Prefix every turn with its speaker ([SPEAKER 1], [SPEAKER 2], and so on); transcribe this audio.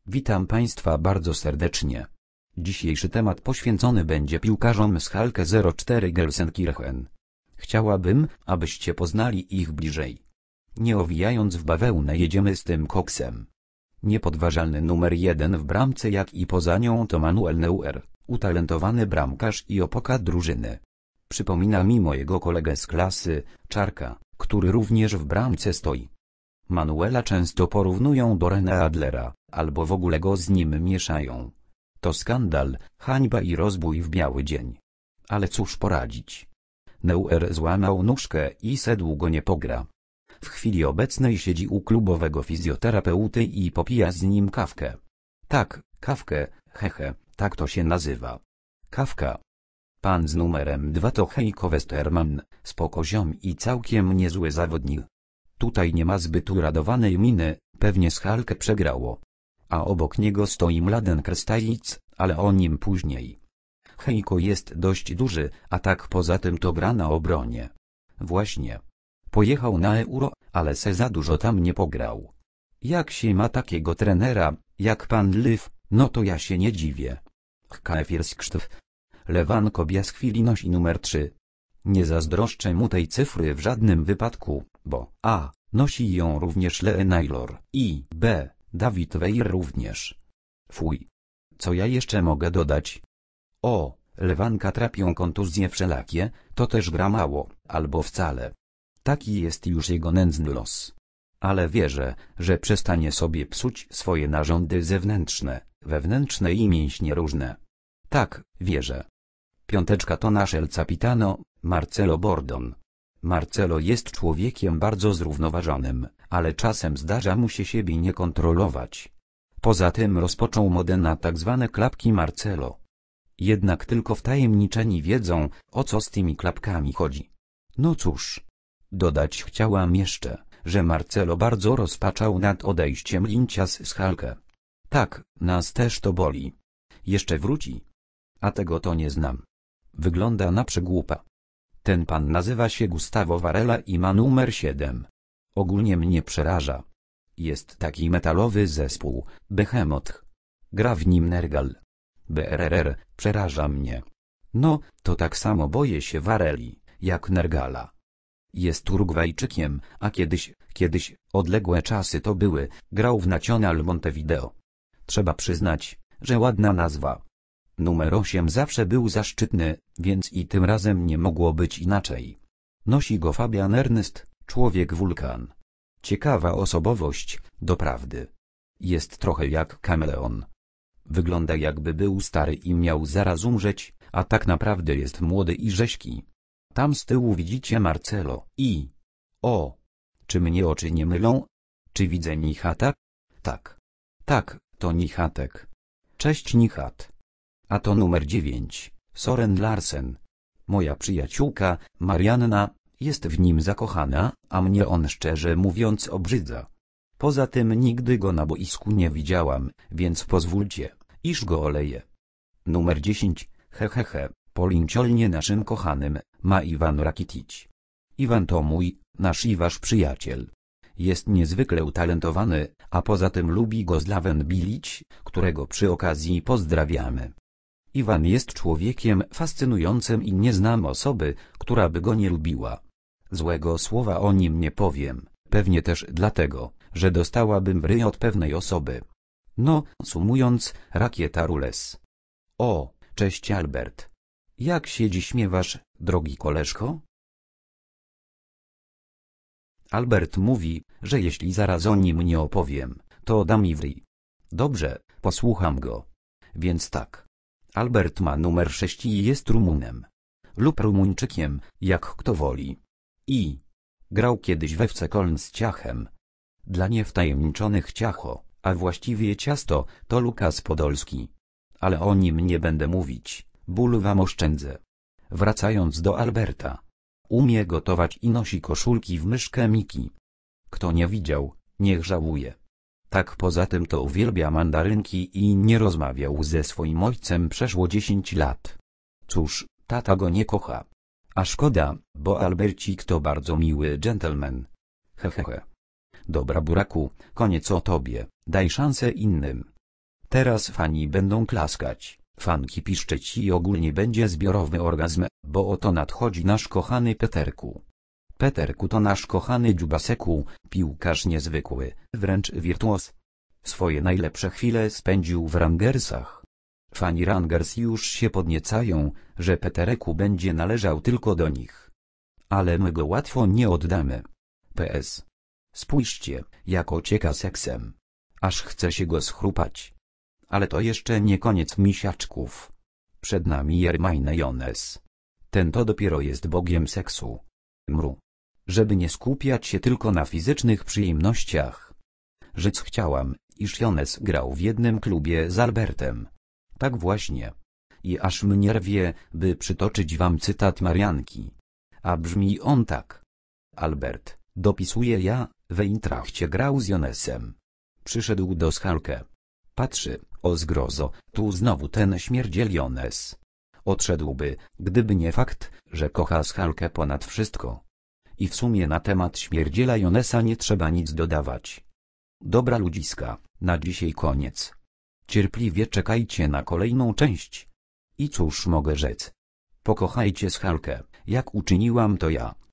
[SPEAKER 1] Witam Państwa bardzo serdecznie. Dzisiejszy temat poświęcony będzie piłkarzom z Schalke 04 Gelsenkirchen. Chciałabym, abyście poznali ich bliżej. Nie owijając w bawełnę, jedziemy z tym koksem. Niepodważalny numer 1 w bramce, jak i poza nią, to Manuel Neuer, utalentowany bramkarz i opoka drużyny. Przypomina mi mojego kolegę z klasy, Czarka, który również w bramce stoi. Manuela często porównują do René Adlera, albo w ogóle go z nim mieszają. To skandal, hańba i rozbój w biały dzień. Ale cóż poradzić? Neuer złamał nóżkę i se długo nie pogra. W chwili obecnej siedzi u klubowego fizjoterapeuty i popija z nim kawkę. Tak, kawkę, hehe, tak to się nazywa. Kawka. Pan z numerem 2 to Heiko Westermann, spoko ziom i całkiem niezły zawodnik. Tutaj nie ma zbyt uradowanej miny, pewnie Schalke przegrało. A obok niego stoi Mladen Krstajic, ale o nim później. Heiko jest dość duży, a tak poza tym to gra na obronie. Właśnie. Pojechał na Euro, ale se za dużo tam nie pograł. Jak się ma takiego trenera, jak pan Lyw, no to ja się nie dziwię. KFirsksztw. Lewan Kobiaschwili nosi numer 3. Nie zazdroszczę mu tej cyfry w żadnym wypadku, bo a. nosi ją również Lee Naylor i b. David Weir również. Fuj. Co ja jeszcze mogę dodać? O, Lewanka trapią kontuzje wszelakie, to też gra mało, albo wcale. Taki jest już jego nędzny los. Ale wierzę, że przestanie sobie psuć swoje narządy zewnętrzne, wewnętrzne i mięśnie różne. Tak, wierzę. Piąteczka to nasz El Capitano, Marcelo Bordon. Marcelo jest człowiekiem bardzo zrównoważonym, ale czasem zdarza mu się siebie nie kontrolować. Poza tym rozpoczął modę na tak zwane klapki Marcelo. Jednak tylko wtajemniczeni wiedzą, o co z tymi klapkami chodzi. No cóż. Dodać chciałam jeszcze, że Marcelo bardzo rozpaczał nad odejściem Lincia z Schalke. Tak, nas też to boli. Jeszcze wróci. A tego to nie znam. Wygląda na przygłupa. Ten pan nazywa się Gustavo Varela i ma numer 7. Ogólnie mnie przeraża. Jest taki metalowy zespół, Behemoth. Gra w nim Nergal. BRRR, przeraża mnie. No, to tak samo boję się Vareli, jak Nergala. Jest Urugwajczykiem, a kiedyś, odległe czasy to były, grał w Nacional Montevideo. Trzeba przyznać, że ładna nazwa. Numer 8 zawsze był zaszczytny, więc i tym razem nie mogło być inaczej. Nosi go Fabian Ernest, człowiek wulkan. Ciekawa osobowość, doprawdy. Jest trochę jak kameleon. Wygląda jakby był stary i miał zaraz umrzeć, a tak naprawdę jest młody i rześki. Tam z tyłu widzicie Marcelo i... O! Czy mnie oczy nie mylą? Czy widzę Nichata? Tak. Tak, to Nichatek. Cześć Nichat. A to numer 9, Soren Larsen. Moja przyjaciółka, Marianna, jest w nim zakochana, a mnie on szczerze mówiąc obrzydza. Poza tym nigdy go na boisku nie widziałam, więc pozwólcie, iż go oleję. Numer 10, hehehe, po linciolnie naszym kochanym, ma Iwan Rakitic. Iwan to mój, nasz i wasz przyjaciel. Jest niezwykle utalentowany, a poza tym lubi go Slaven Bilić, którego przy okazji pozdrawiamy. Iwan jest człowiekiem fascynującym i nie znam osoby, która by go nie lubiła. Złego słowa o nim nie powiem, pewnie też dlatego, że dostałabym w ryj od pewnej osoby. No, sumując, rakieta rules. O, cześć Albert. Jak się dziś miewasz, drogi koleżko? Albert mówi, że jeśli zaraz o nim nie opowiem, to dam i w ryj. Dobrze, posłucham go. Więc tak. Albert ma numer 6 i jest Rumunem. Lub Rumuńczykiem, jak kto woli. I grał kiedyś we FC Köln z Ciachem. Dla niewtajemniczonych Ciacho, a właściwie Ciasto, to Lukas Podolski. Ale o nim nie będę mówić, ból wam oszczędzę. Wracając do Alberta. Umie gotować i nosi koszulki w myszkę Miki. Kto nie widział, niech żałuje. Tak poza tym to uwielbia mandarynki i nie rozmawiał ze swoim ojcem przeszło 10 lat. Cóż, tata go nie kocha. A szkoda, bo Albercik to bardzo miły gentleman. Hehehe. Dobra buraku, koniec o tobie, daj szansę innym. Teraz fani będą klaskać, fanki piszczeć i ogólnie będzie zbiorowy orgazm, bo oto nadchodzi nasz kochany Peterku. Peterku to nasz kochany dziubaseku, piłkarz niezwykły, wręcz wirtuoz. Swoje najlepsze chwile spędził w Rangersach. Fani Rangers już się podniecają, że Petereku będzie należał tylko do nich. Ale my go łatwo nie oddamy. PS. Spójrzcie, jak ocieka seksem. Aż chce się go schrupać. Ale to jeszcze nie koniec misiaczków. Przed nami Jermaine Jones. Ten to dopiero jest bogiem seksu. Mru. Żeby nie skupiać się tylko na fizycznych przyjemnościach. Rzec chciałam, iż Jones grał w jednym klubie z Albertem. Tak właśnie. I aż mnie rwie, by przytoczyć wam cytat Marianki. A brzmi on tak. Albert, dopisuję ja, w Eintrachcie grał z Jonesem. Przyszedł do Schalke. Patrzy, o zgrozo, tu znowu ten śmierdziel Jones. Odszedłby, gdyby nie fakt, że kocha Schalke ponad wszystko. I w sumie na temat śmierdziela Jonesa nie trzeba nic dodawać. Dobra ludziska, na dzisiaj koniec. Cierpliwie czekajcie na kolejną część. I cóż mogę rzec? Pokochajcie Schalke, jak uczyniłam to ja.